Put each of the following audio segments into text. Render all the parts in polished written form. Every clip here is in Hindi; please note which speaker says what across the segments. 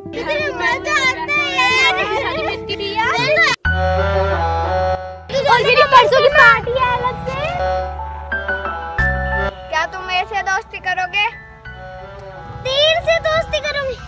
Speaker 1: कितनी मजा आता है यार। और मेरी परसों की पार्टी है अलग से। क्या तुम मेरे से दोस्ती करोगे? तीर से दोस्ती करूंगी।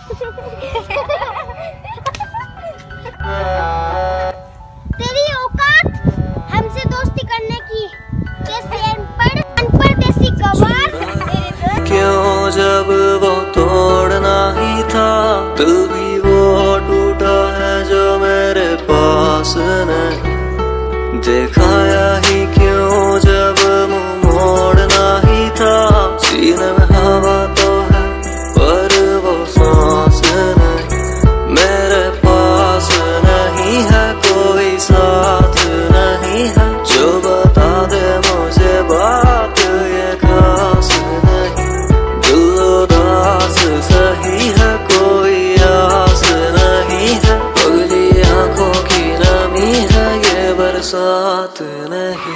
Speaker 1: तेरी औकात हमसे दोस्ती करने की? जैसे अनपढ़ देसी गवार।
Speaker 2: क्यों जब वो तोड़ना ही था, दिल भी वो टूटा है जो मेरे पास नहीं। दिखाया ही क्यों जब मुँह मोड़ना ही था, सीने में हवा तो है पर वो सांस नहीं। मेरे पास नहीं है कोई साथ नहीं है, जो बता दे मुझे बात ये खास नहीं। दिल उदास सही है कोई आस नहीं है, पगली आंखों की नमी है ये बरसात नहीं।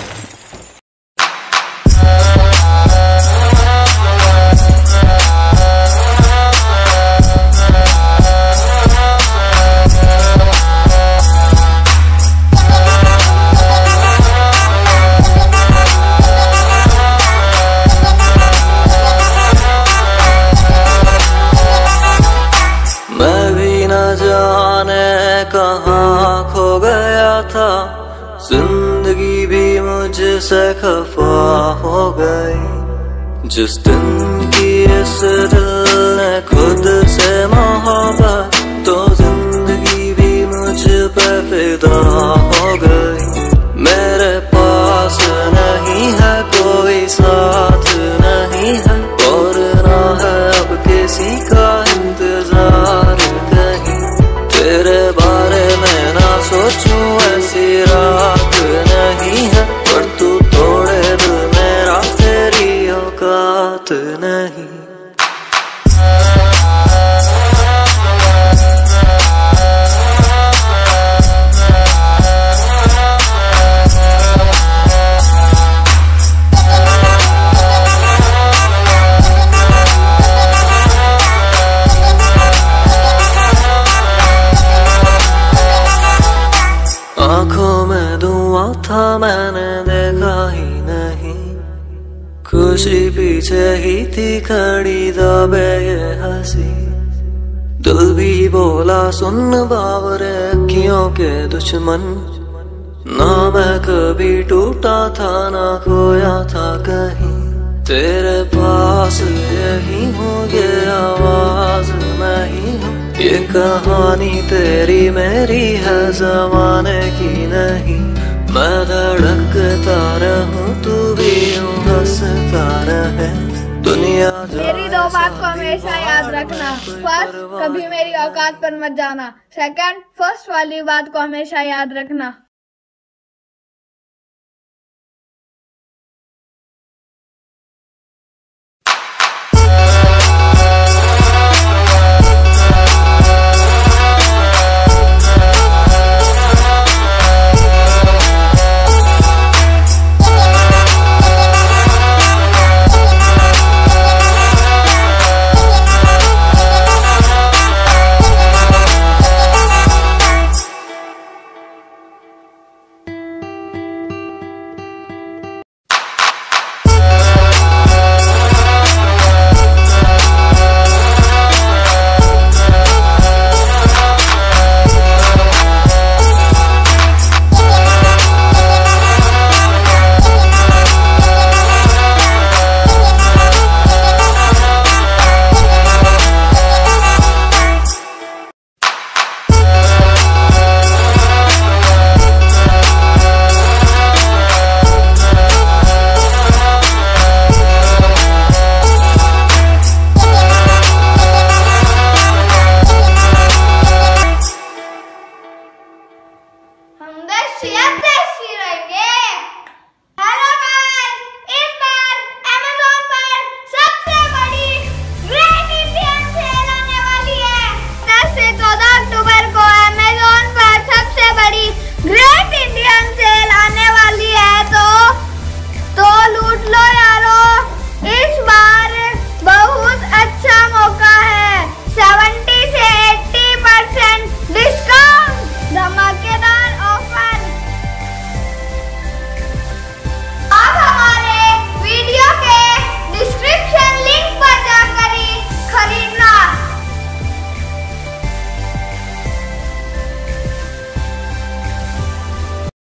Speaker 2: कहाँ खो गया था, जिंदगी भी मुझसे खफा हो गई। जिस दिन की इस दिल ने खुद से मोहब्बत, तो जिंदगी भी मुझ पे फिदा हो गई। मेरे पास नहीं है कोई साथ नहीं है, और ना है अब किसी का इंतजार कहीं। तेरे बारे में ना सोचूं ऐसी रात नहीं है, पर तू तोड़े दिल मेरा तेरी औकात नहीं। आँखों में धुआं था मैंने देखा ही नहीं, खुशी पीछे ही थी खड़ी दबे ये हंसी। दिल भी बोला सुन बावरे अखियों के दुश्मन, ना मैं कभी टूटा था ना खोया था कहीं। तेरे पास यही हूँ ये आवाज मैं ही हूँ, ये कहानी तेरी मेरी है ज़माने की नहीं। मैं धड़कता रहूं तू भी यूं हंसता रहे, दुनिया
Speaker 1: मेरी दो बात को हमेशा याद रखना। फर्स्ट, कभी मेरी औकात पर मत जाना। सेकंड, फर्स्ट वाली बात को हमेशा याद रखना।